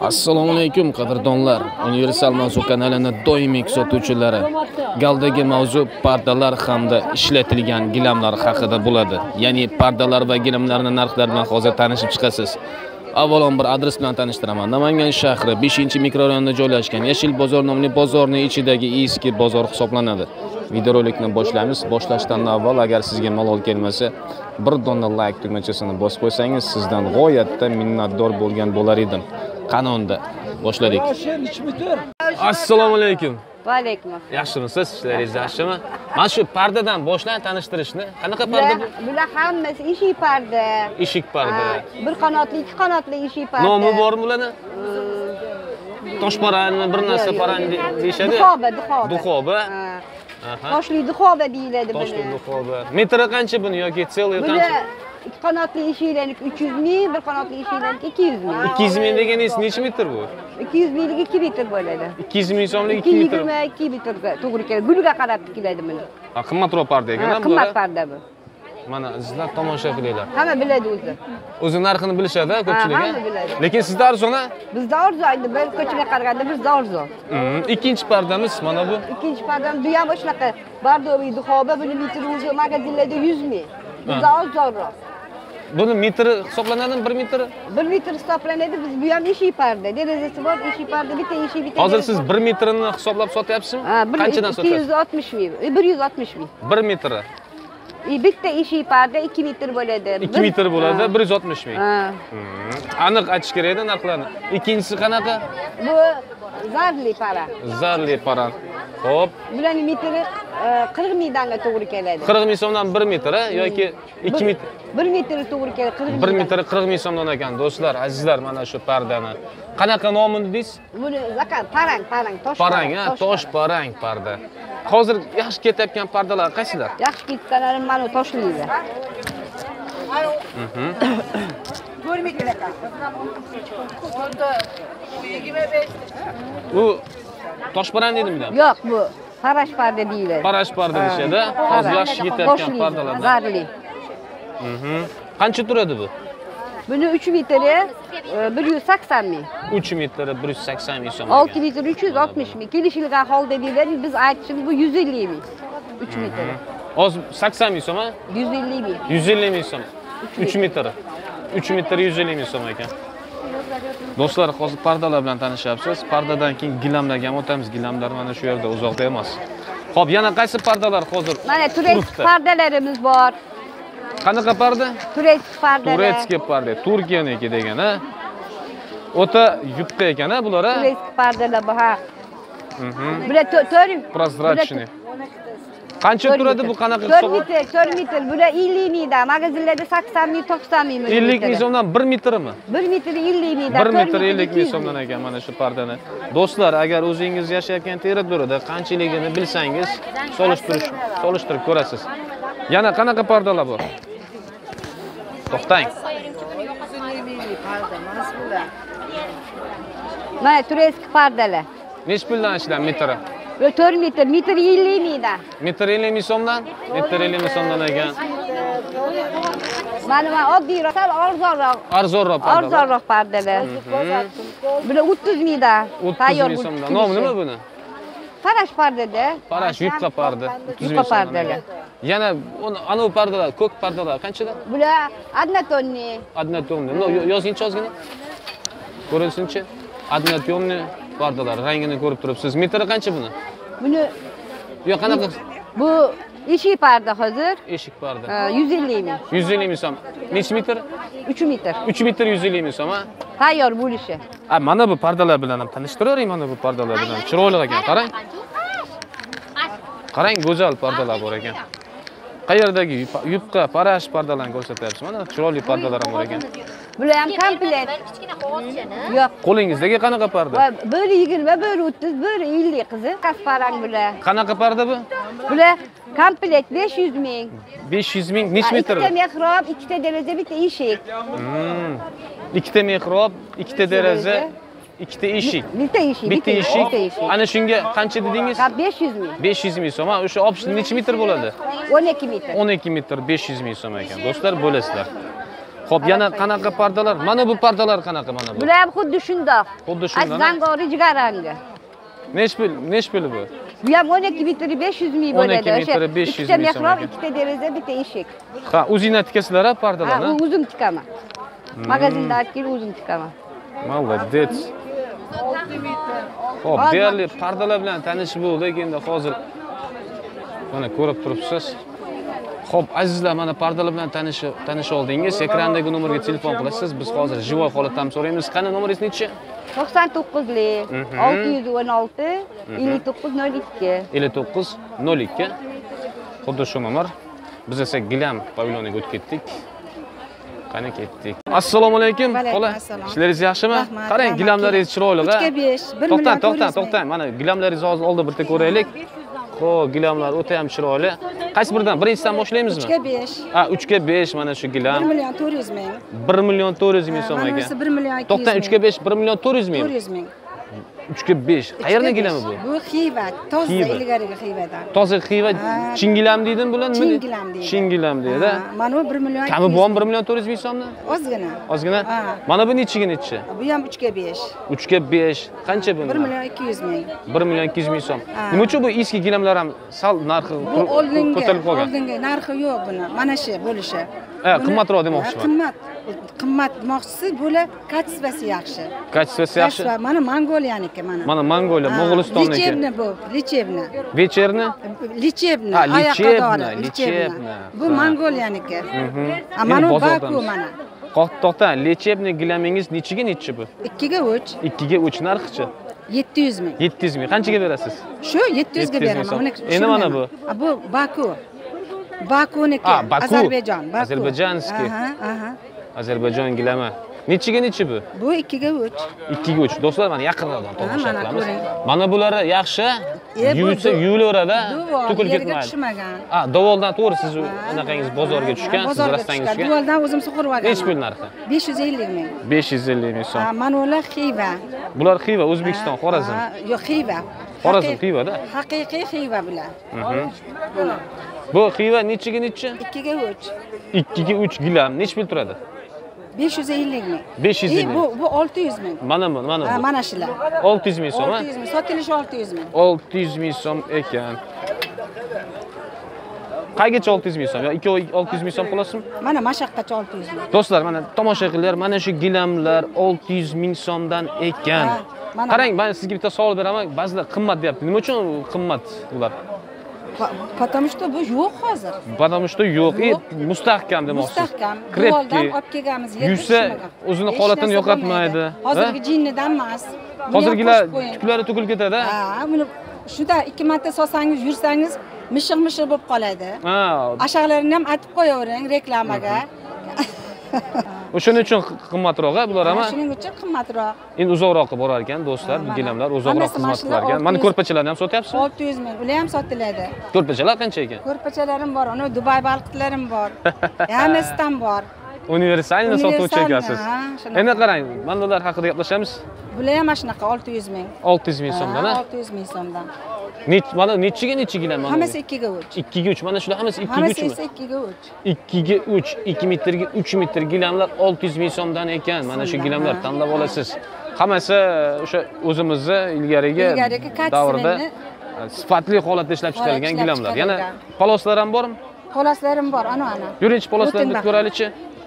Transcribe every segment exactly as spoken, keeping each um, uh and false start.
Assalomu alaykum qadrdonlar. Universal mavzu kanalining doimiy kuzatuvchilari. Galdagi mavzu pardalar hamda ishlatilgan gilamlar haqida bo'ladi. Ya'ni pardalar va gilamlarning narxlari bilan hozir tanishib chiqasiz. Avvalom bir adres bilan tanishtiraman. Namangan shahri beshinchi mikrorayonda joylashgan Yashil bozor nomli bozorning ichidagi eski bozor hisoblanadi. Videorolikni boshlaymiz. Boshlashdan avval agar sizga malol kelmasa, bir dona like tugmachasini bosib qo'ysangiz, sizdan g'oyatda minnatdor bo'lgan bo'lar edim. Qanunda boshladik. Assalomu alaykum. Va alaykum assalom. Yaxshimisiz? Ishlaringiz yaxshimi? Mana shu pardadan boshlang tanishtirishni. Qanaqa parda bu? Bular hammasi eshik parda. Eshik parda. Bir qanotli, ikki qanotli eshik parda. Nomi bormi bularni? Toshparanmi, bir narsa paran deyshadi. Duxoba, duxoba. Duxoba. Aha. Toshli duxoba deyiladi buni. Toshli duxoba. Metri qancha buni yoki selli qancha? Ikki qanotli eshiklarniki uch yuz ming, bir qanotli eshiklarniki ikki yuz ming. ikki yuz ming deganingiz necha metr bu? ikki yuz minglik ikki metr bo'ladi. ikki yuz ming so'mlik ikki metr. ikki metrga to'g'ri keladi. Gulga qarab tikiladi buni. Ha, qimmatroq parda ekan bu. Qimmat parda bu. Mana sizlar tomosha qilinglar. Hamma biladi o'zi. O'zi narxini bilishadi ko'pchilik. Hamma biladi. Lekin sizda arzon-a? Bizda arzon, bir ko'chaga qaraganda bizda arzon. Ikkinchi pardamiz mana bu. Ikkinchi pardam bu ham shunaqa bardoviy duxoba, buni metri o'zi magazinlarda yuz ming. Bizda arzonroq. Buni metri hisoblanadimi? bir metr? bir metr hisoblanadi. Biz bu ham eshik parda. Derazasi bor, eshik parda, bitta eshik, bitta. Hozir siz bir metrini hisoblab sotyapsizmi? Qanchadan sotyapsiz? ikki yuz oltmish ming, bir yuz oltmish ming. bir metri. Bitta eshik parda ikki metr bo'ladi. ikki metr bo'ladi, bir yuz oltmish ming. Aniq aytish kerak-da narxlarni. Ikkinchisi qanaqa? Bu zarli para. Zarli para. Xo'p. Bularning metri qirq mingdan to'g'ri keladi. qirq ming so'mdan bir metr yoki ikki metr? bir metr to'g'ri keladi, qirq ming. bir metr qirq ming so'mdan ekan do'stlar, azizlar, mana shu pardani. Qanaqa nomini deysiz? Buni zakat parang, parang, tosh. Parang, ha, tosh parang parda. Hozir yaxshi ketayotgan pardalar qaysilar? Yaxshi ketganlari mana toshlilar. Mhm. Bu toshparang dedimmi? Yo'q, bu parash parda deyiladi. Parash parda deyishadi. Hozir yaxshi ketayotgan pardalar. Zarli. Mhm. Qancha turadi bu? Buni uch metri bir yuz sakson ming. uch metri bir yuz sakson ming so'm. olti metr uch yuz oltmish ming. Kelishilgan holda deyiladi. Biz aytishimiz bu yuz ellik ming. uch metr. Hozir sakson ming so'm, ha? yuz ellik ming. yuz ellik ming so'm. uch metr. uch metr yuz ellik ming so'm ekan. Do'stlar, hozir pardalar bilan tanishyapsiz. Pardadan keyin gilamlarga ham o'tamiz. Gilamlar mana shu yerda, uzoqda emas. Xo'p, yana qaysi pardalar hozir? Mana turist pardalarimiz bor. Qanaqa parda? Turist pardalar. Turetskiy parda, Turkiyaniki degan, ha? O'ta yupqa ekan, ha, bular, ha? Turist pardalar bor, ha. Mhm. Bular to'rt Prozrachniy. Qancha turadi bu qanaqa to'rt metr, to'rt metr. Bular ellik mingdan, magazinlarda sakson ming, to'qson ming. ellik ming so'mdan bir metrmi? bir metr ellik mingdan. bir metr ellik ming so'mdan ekan mana shu pardani. Do'stlar, agar o'zingiz yashayotgan territoriyada qanchaligini bilsangiz, solishtirish, solishtirib ko'rasiz. Yana qanaqa pardalar bor? To'xtang. Mana turist pardalar. Nech puldan ishlar metri? to'rt metr, metr ellik mingdan. metr ellik ming so'mdan? metr ellik ming so'mdan ekan. Mana mana oddiyroq, sal arzonroq. Arzonroq pardalar. Arzonroq pardalar. Bular o'ttiz mingdan. o'ttiz ming so'mdan. Nomi nima buni? Parash pardada. Parash yupqa parda. Yupqa pardalar. Yana anavi pardalar, ko'k pardalar qanchadan? Bular однотонный. Однотонный. No, yozingchi ozgina. Ko'rinsinchi. Однотонный pardalar, rangini ko'rib turibsiz. Metri qancha buni? Buni Yo'q, qanaqa? Bu eshik parda hozir. Eshik parda. yuz ellik ming. yuz ellik ming so'm. Necha metr? uch metr. uch metr yuz ellik ming so'm, ha? Tayyor bo'lishi. Ha, mana bu pardalar bilan ham tanishtiravering, mana bu pardalar bilan. Chiroyli ekan, qarang. Qarang, go'zal pardalar bor ekan. Qayerdagi yupqa, parash pardalarni ko'rsatyapsiz. Mana chiroyli pardalar ham bor ekan. Bular ham komplet. Yo'q. Qo'lingizdagi qanaqa parda? bir yigirma, bir o'ttiz, bir ellik qizi. Qasparang bular. Qanaqa parda bu? Bular komplet besh yuz ming. besh yuz ming necha metr? Ikkita mehrob, ikkita deraza, bitta eshik. Hmm. Ikkita mehrob, ikkita deraza, ikkita eshik. Bitta eshik, bitta eshik. Ana shunga qancha dedingiz? besh yuz ming. besh yuz ming so'm. O'sha option necha metr bo'ladi? o'n ikki metr. o'n ikki metr besh yuz ming so'm ekan. Do'stlar, bo'lasizlar. Xo'p, yana qanaqa pardalar? Mana bu pardalar qanaqa mana bu? Bular ham xuddi shundoq. Xuddi shundoq. Zangori jigarrangi. Nech pul, nech puli bu? Bu ham o'n ikki metr besh yuz ming bo'ladi. o'n ikki metr besh yuz ming ikkita so'm mehrab, ekan. ikkita deraza, bitta eshik. Ha, o'zingizlar tikasizlar ha Ha, pardalarni? u o'zim tikaman. Magazinda kelib o'zim tikaman. Молодец. Xo'p, deyarli pardalar bilan tanishib bo'ldik, endi hozir mana ko'rib turibsiz. Xo'p, azizlar, mana pardalar bilan tanishib tanishib oldingiz. Ekrandagi nomerga telefon qilasiz. Biz hozir jivoy holatdan so'raymiz. Qani nomeringiz nechi? to'qson to'qqizlik olti yuz o'n olti ellik to'qqiz nol ikki. ellik to'qqiz nol ikki. Xuddi shu nomer. Biz esa gilam pavilyoniga o'tib ketdik. Qani ketdik. Assalomu alaykum. Xola, ishlaringiz yaxshimi? Qarang, gilamlaringiz chiroyli ha. uch ga besh, bir million. To'xtang, to'xtang, to'xtang. Mana gilamlaringizni hozir oldi bitta ko'raylik. Xo'p, gilamlar o'ta ham chiroyli. Qaysi biridan? Birinchisidan boshlaymizmi? uch ga besh. Ha, uch ga besh mana shu gilam. bir million to'rt yuz ming. bir million to'rt yuz ming so'm ekan. Mana bir million ikki yuz ming. To'xtang, uch ga besh bir million to'rt yuz ming. to'rt yuz ming. uch ga besh. Qayerdan gilami bu? Bu Xiva, toza Xiva. ilgariga Xivadan. Toza Xiva chingilam deydimi bular? Nima? Chingilam deydi. Chingilam deydi. Ha, Mana bu bir million. Kami bu ham bir million to'rt yuz ming so'mmi? Ozgina. Ozgina? Ha. Mana bu nechiga nechi? Bu ham uch ga besh. uch ga besh. Qancha bu? bir million ikki yuz ming. bir million ikki yuz ming so'm. Ha. Nima uchun bu eski gilamlar ham sal narxi Bu oldingi, ko'tarilib qolgan? oldingi narxi yo'q buni. Mana shu bo'lishi. Ha, Buni- qimmatroq demoqchiman. Ha, Qimmat. Qimmat demoqchisi, bular kачествоsi yaxshi. Kачествоsi yaxshi. Kачество, mana Mongoliyaniki mana. Mana Mongoliya, Ha, Mo'g'ulistonniki. Lichevni bu, lichevni. Вечерni? Lichevni, Ha, oyoqqa lichevni, dori, lichevni. Bu Ha. Mongoliyaniki. Mhm. A mana Endi bu bozordamiz. Baku mana. To'xtang, lechebni gilamingiz nechiga nechi bu? ikki ga uch, ikki ga uch narxichi? yetti yuz ming. yetti yuz ming. Qanchaga berasiz? Shu yetti yuz ga yetti yuz ming beraman. so'm. Buni Endi mana bu? A, bu Baku. Bakuniki, Ah, Baku. Ozarbayjon, Baku. Ozarbayjonskiy. Aha, aha. Ozarbayjon gilami. Nechiga nechi bu? Bu ikki ga uch. ikki ga uch. Do'stlar, mana yaqinroqdan tomosha mana qilamiz. ko'ring. Mana bular yaxshi. E, bu Yuvilsa du- yuvilaveradi, Duvol, to'kilib yerga ketmaydi. tushmagan. Ah, dovoldan to'g'ri siz anaqangiz bozorga tushgan, siz Bozorga rastangiz tushgan. tushgan. Duvaldan o'zim sug'urib olganman. Nechi pul narxi? besh yuz ellik ming. besh yuz ellik ming so'm. Ha, mana ular Xiva. Bular Xiva, O'zbekiston, Xorazm. Ha, Yo'q, Xiva. Xorazm Haqiq- Xivada. Haqiqiy Xiva bular. Buni Bu Xiva nechiga nechi? ikki ga uch. ikki ga uch gilam. Nechi pul turadi? besh yuz ellik ming. besh yuz E, ellik. bu bu olti yuz ming. Mana bu, mana Ha, bu. mana shular. olti yuz ming so'm, ha? olti yuz ming. Sotilishi olti yuz ming. olti yuz ming so'm ekan. Qaygacha olti yuz ming so'm? Yo, ikkovi olti yuz ming so'm qilasizmi? Mana mashaqqacha olti yuz ming. Do'stlar, mana tomosha qilinglar, mana shu gilamlar olti yuz ming so'mdan ekan. Ha, mana- Qarang, men sizga bitta savol beraman. Ba'zilar qimmat deyapti. Nima uchun qimmat ular? Pa- Потому что bu yo'q hozir. Потому что yo'q, Yo'q. e, mustahkam demoqchisiz. Mustahkam. Krepki. Duvaldan olib kelganmiz. yerga Yursa, tushmagan. o'zini Hech holatini narsa yo'qotmaydi. bo'lmaydi. Hozirgi Ha? jinnidan emas. Buni ham Hozirgilar qo'shib qo'ying. tuklari to'kilib ketadi. Ha, buni shunda ikki marta solsangiz, yursangiz mishiq-mishiq bo'lib qoladi. Ha, Ashaqlarini ham aytib qo'yavering reklamaga. o'shaning uchun qimmatroq a bular ham. Mana shuning uchun qimmatroq. Endi uzoqroqqa borar ekan do'stlar, bu mana. gilamlar uzoqroq Hammasi xizmat mashinalar qilar ekan. Mana olti yuz. ko'rpachalarni ham sotyapsiz? olti yuz ming. Ular ham sotiladi. Ko'rpachalar qancha ekan? Ko'rpachalarim bor, uni Dubay balqitlarim bor. Hammasidan bor. Universalni sotuvchi Universalni, ekasiz. ha, shunaqa. Endi qarang, mana ular haqida gaplashamiz. Bular ham mana shunaqa olti yuz ming. olti yuz ming so'mdan, ha? olti yuz ming so'mdan. Nech, mana nechiga nechi gilam mana? Hammasi ikki ga uch. ikki ga uch. Mana shular hammasi ikki ga Hammasi uchmi? esa ikki ga uch. ikki ga uch, ikki metrga uch metr gilamlar olti yuz ming so'mdan ekan. Mana shu gilamlar tanlab olasiz. Hammasi o'sha o'zimizni ilgarigi Ilgarigi davrda kачественный sifatli holatda ishlab chiqarilgan ishlab gilamlar. Yana chiqarilgan. poloslar ham bormi? Polaslarim bor, ana ana. Yurinchi poloslarni O'tin baqa. ko'raylikchi.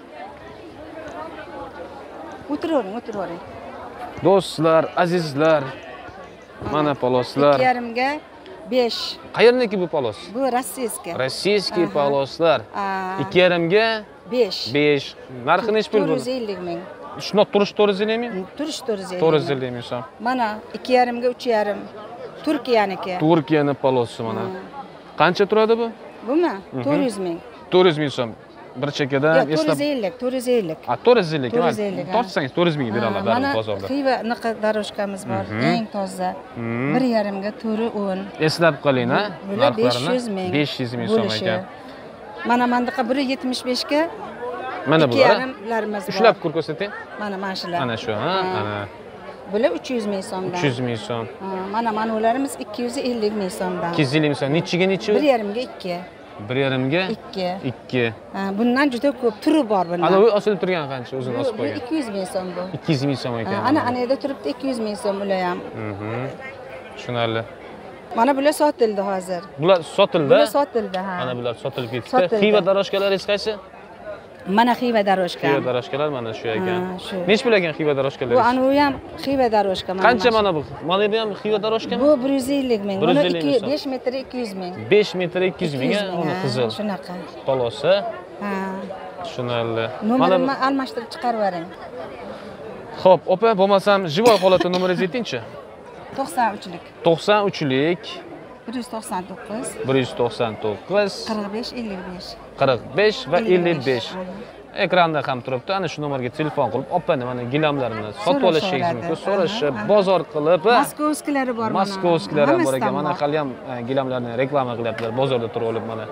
O'tiravering, o'tiravering. Do'stlar, azizlar. Mana poloslar. ikki yarimga besh. Qayerniki bu polos? Bu rossiyskiy. Rossiyskiy Aha. poloslar. A, ikki yarimga besh. besh. Narxi nechi pul to'rt bu? yuz ellik ming. Shundoq turish to'rt yuz ellik ming? Turish to'rt yuz ellik. to'rt yuz ellik ming so'm. Mana ikki yarimga uch yarim. Turkiyaniki. Turkiyani polosi mana. Qancha turadi bu? Bumi? to'rt yuz ming. to'rt yuz ming so'm. Bir chekkadan Yo'q, to'rt eslab. yuz ellik, to'rt yuz ellik. Ha, to'rt yuz ellik. to'rt yuz ellik, ha. Tortsangiz to'rt yuz ming bera oladi Mana bozorda. Xiva naqa daroshkamiz bor, eng toza. bir yarimga to'rt o'n. Eslab qoling, ha? Bular besh yuz ming. besh yuz ming so'm bo'lishi. ekan. Mana mandaqa bir yetmish beshga Mana ikki bular. yarimlarimiz bor. Ushlab ko'r ko'rsating. Mana mana shular. Ana shu, ha? Ana Bular uch yuz ming so'mdan. uch yuz ming so'm. Ha, mana manularimiz ikki yuz ellik ming so'mdan. ikki yuz ellik ming so'm. Nechiga nechi? bir yarimga ikki. bir yarimga ikki. ikki. Ha, bundan juda ko'p turi bor bundan. Ana u osilib turgan qancha o'zini osib Bu qo'ygan? ikki yuz ming so'm bu. ikki yuz ming so'm ekan. Ha, ana ana yerda turibdi ikki yuz ming so'm ular ham. Mhm. Tushunarli. Mana bular sotildi hozir. Bular sotildi. Bular sotildi, ha. Mana bular sotilib ketdi. Sotildi. Xiva daroshkalaringiz qaysi? Mana xiva daroshka. Xiva daroshkalar mana shu ekan. Ha, shu. Nech pul ekan xiva Bu daroshkalaringiz? ana u ham xiva daroshka mana. Qancha mana bu? Mana bu ham xiva daroshkami? Bu bir yuz ellik ming. bir yuz Buni ellik ikki ming besh metr ikki yuz ming. besh metr ikki yuz ming, uni qizil. Shunaqa. Xolosa. Ha. Tushunarli. Nomerimni almashtirib chiqarib yuboring. Xo'p, opa, bo'lmasam, jivoy holatda nomeringizni ayting-chi. to'qson uchlik. to'qson uchlik bir yuz to'qson to'qqiz. bir yuz to'qson to'qqiz qirq besh ellik besh. qirq besh va ellik besh. Ekranda ham turibdi. Ana shu nomerga telefon qilib, opani mana gilamlarini sotib olishingiz mumkin. So'rashib, bozor qilib, Moskovskilari bor mana. Moskovskilar ham bor ekan. Mana hali ham gilamlarni reklama qilyaptilar. Bozorda turib olib mana.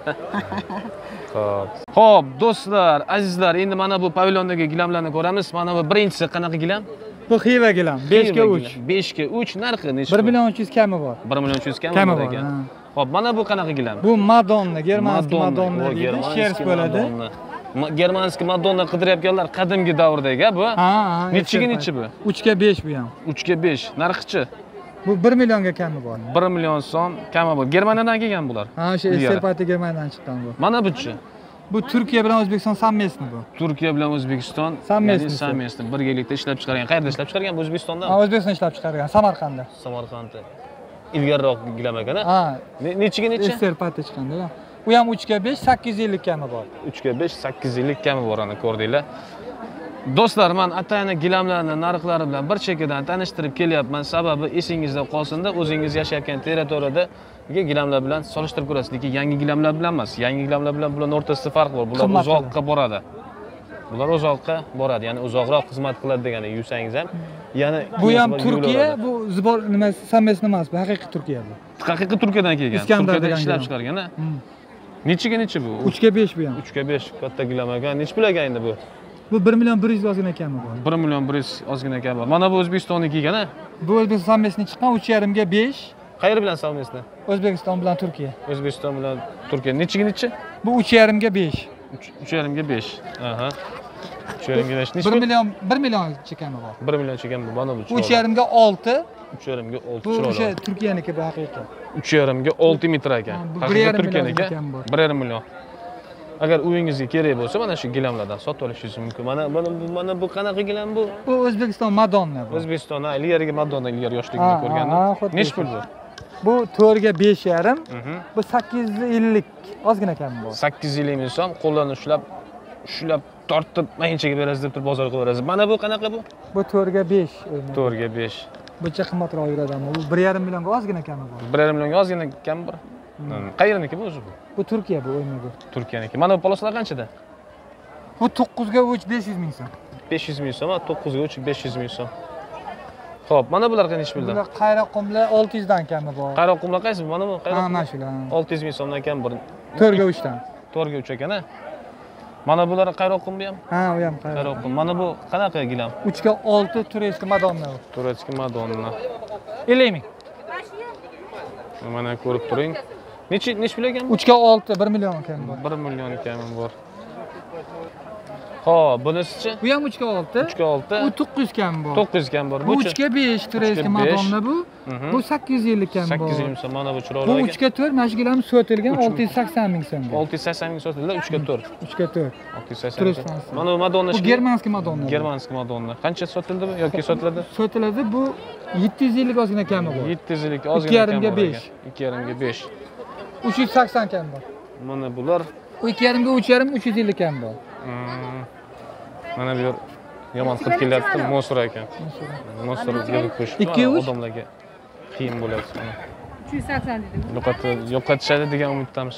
Xo'p. Xo'p, do'stlar, azizlar, endi mana bu pavilyondagi gilamlarni ko'ramiz. Mana bu birinchisi qanaqa gilam? Bu xiva gilam, besh ga uch. besh ga uch narxi necha? bir million uch yuz kami bor. bir million uch yuz kami Kami bor bor, ekan. ha. Xo'p, mana bu qanaqa gilam? Bu Madonna, germanskiy Madonna o, deydi, germanskiy shers bo'ladi. Madonna. Ma- Germanskiy Madonna qidiryapganlar qadimgi davrdagi bu. Ha, ha. Nechiga nechi bu? uch ga besh bu ham. uch ga besh. Narxichi? Bu bir millionga kami bor. bir million so'm kami bor. Germaniyadan kelgan bular. Ha, o'sha Esterpati Germaniyadan chiqqan bu. Mana buchi. Bu Turkiya bilan O'zbekiston sammesni bu. Turkiya bilan O'zbekiston Sammesni. sammesni birgalikda ishlab chiqargan. Qayerda ishlab chiqargan? Bu O'zbekistonda? Ha, O'zbekiston ishlab chiqargan, Samarqandda. Samarqandda. Ilgariroq gilam ekan, a? Ha. Ne- Nechiga necha? Esterpati chiqqanda. U ham uch ga besh, sakkiz yuz ellik kami bor. uch ga besh, sakkiz yuz ellik kami bor, ana ko'rdinglar. Do'stlar, men atayini gilamlarni narxlari bilan bir chekkadan tanishtirib kelyapman. Sababi esingizda qolsin-da, o'zingiz yashayotgan territoriyada gilamlar bilan solishtirib ko'rasiz. Lekin yangi gilamlar bilan emas. Yangi gilamlar bilan bularning o'rtasida farq bor. Bular Qimmat uzoqqa boradi. Bular uzoqqa boradi, ya'ni uzoqroq xizmat qiladi degani yursangiz ham, yana Bu ham Turkiya, bu zibor nima sammesni emas, bu haqiqiy Turkiya bu. haqiqiy Turkiyadan kelgan. Iskandar Turkiyada degan ishlab gilam. chiqargan, a? Nechiga nechi bu? uch ga besh bu ham. uch ga besh katta gilam ekan. Nech pul ekan endi bu? Bu bir million bir yuz ozgina kami bor. bir million bir yuz ozgina ekan bor. Mana bu O'zbekistonniki ekan, a? Bu O'zbekiston sammesni chiqqan uch yarim ga besh. Qayer bilan savmesni? O'zbekiston bilan Turkiya. O'zbekiston bilan Turkiya. Nechiga nechi? Bu uch yarim ga besh. uch yarim ga besh. Aha. uch yarim ga besh. bir million bir million chekami bor. bir million chekan bu. Mana bu. uch yarim ga olti. uch yarim ga olti Bu chiroyli. o'sha Turkiyaniki bu haqiqiy. uch yarim ga olti metr ekan. Ha, bu bir Haqiqiy yarim Turkiyaniki. million ekan bu. bir yarim million. Agar uyingizga kerak bo'lsa, mana shu gilamlardan sotib olishingiz mumkin. Mana mana bu mana bu qanaqa gilam bu? Bu O'zbekiston Madonna bu. O'zbekiston ilgariga Madonna ilgari yoshligimda Ha, ha, ko'rgandim. ha, xuddi Nech shu. pul bu? Bu to'rt ga besh yarim. Mhm. Bu sakkiz yuz ellik ozgina kam bor. sakkiz yuz ellik ming so'm qo'llarni ushlab ushlab tortib mayinchaga berasiz deb turib bozor qilaverasiz. Mana bu qanaqa bu? Bu to'rt ga besh. to'rt ga besh. Buncha qimmatroq yuradi ammo bu bir yarim millionga ozgina kami bor. bir yarim millionga ozgina kam bor. Qayerniki bu o'zi bu? Bu Turkiya bu o'yini bu. Turkiyaniki. Mana bu polosalar qanchada? Bu to'qqiz ga uch besh yuz ming so'm. besh yuz ming so'm, to'qqiz ga uch besh yuz ming so'm. Xo'p, mana bular qancha puldan? Bular qayraqumlar olti yuz dan kami bor. Qayroqumlar qaysi? Mana bu Ha, qayroqum. mana shular. olti yuz ming so'mdan kam bor. to'rt ga uch dan. to'rt ga uch ekan, a? Mana bular qayroqum bu ham? Ha, u ham qayraqum. Qayroqum. Mana bu qanaqa gilam? uch ga olti turistki Madonna bu. Turetskiy Madonna. ellik ming. Mana ko'rib turing. Nechi nech pul ekan bu? uch ga olti bir million kami bor. bir million kami bor. Xo'p, bunisichi? Bu ham uch ga olti. uch ga olti. Bu to'qqiz yuz kami bor. to'qqiz yuz kam bor. Bu uch ga besh turistki Madonna bu. Mhm. Bu sakkiz yuz ellik kami bor. sakkiz yuz ellik so'm mana bu chiroyli Bu ekan. uch ga to'rt mana shu gilam sotilgan olti yuz sakson ming so'mga. olti yuz sakson ming sotildi, uch ga to'rt. uch ga to'rt. olti yuz sakson. Turist transport. Mana bu Madonna Bu shikli. germanskiy Madonna. Germanskiy Madonna. Qancha sotildi bu yoki sotiladi? Sotiladi bu yetti yuz ellik ozgina kami bor. yetti yuz ellik ikki ozgina yarim kam ga bor besh. ekan. ikki yarim ga besh. uch yuz sakson kami bor. Mana bular Bu ikki yarim ga uch yarim uch yuz ellik kami bor. hmm, mana bu yer yomon qilib kelyapti, mosor ekan. Mosor yig'ib qo'yish ikki uch? odamlarga qiyin bo'ladi. uch yuz sakson dedim. Yo'qotib, yo'qotishadi degan umiddamiz.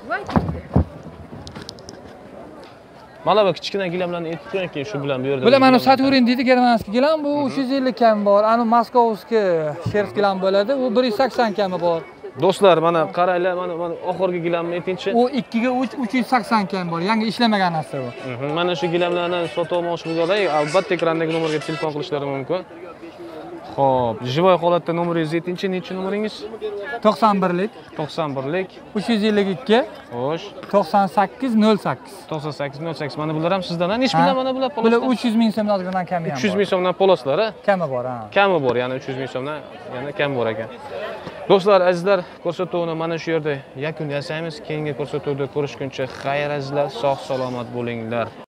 Mana bu kichkina gilamlarni aytib qo'ying keyin shu bilan bu yerda. Bular mana Saturn deydi germanskiy gilam bu uch yuz ellik kami bor. Ani moskovskiy shers gilam bo'ladi. U bir yuz sakson kami bor. Do'stlar, mana qaranglar, mana mana oxirgi gilamni aytingchi. U ikki ga uch uch yuz sakson kami bor. Yangi ishlamagan narsa bu. Mhm, mana shu gilamlarni sotib olmoqchi bo'lganlar, albatta ekrandagi nomerga telefon qilishlari mumkin. Xo'p, jivoy holatda nomeringiz yetinchi, nechi nomeringiz? to'qson birlik to'qson birlik. uch yuz ellik ikki Xo'sh, to'qson sakkiz nol sakkiz. to'qson sakkiz nol sakkiz. Mana bular ham sizdan. Nech puldan mana bular Bular poloslar? uch yuz ming so'mdan ozgina kami ham uch yuz bor. ming so'mdan poloslar, ha? Kami bor, ha. Kami bor, ya'ni uch yuz ming so'mdan yana kam bor ekan. Do'stlar, azizlar, ko'rsatuvni mana shu yerda yakun yasaymiz. Keyingi ko'rsatuvda ko'rishguncha xayr azizlar, sog' salomat bo'linglar.